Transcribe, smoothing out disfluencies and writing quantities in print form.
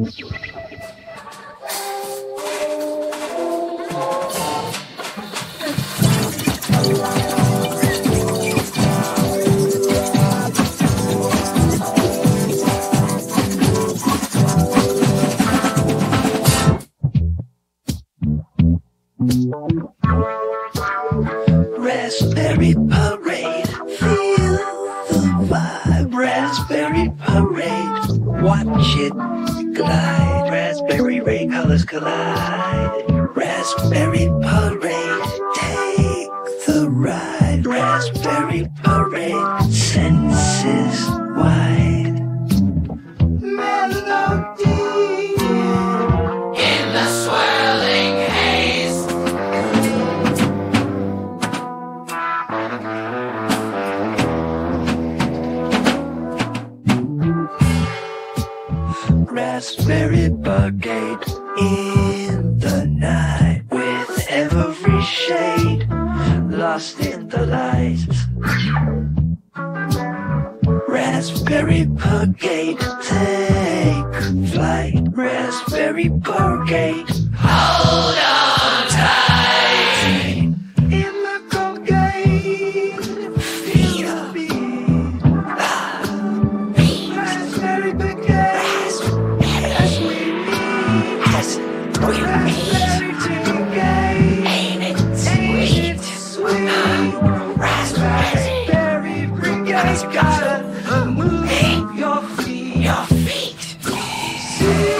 Raspberry Parade, feel the vibe. Raspberry Parade, watch it glide. Raspberry ray colors collide. Raspberry Parade, take the ride. Raspberry Parade, senses wide. Melody in the swirling haze. Raspberry Brigade in the night, with every shade lost in the lights. Raspberry Brigade, take flight. Raspberry Brigade, hold on tight. In the cocaine, feel the beat. Raspberry Brigade, as we meet. Raspberry Brigade, ain't it sweet? Raspberry Brigade's gotta move your feet.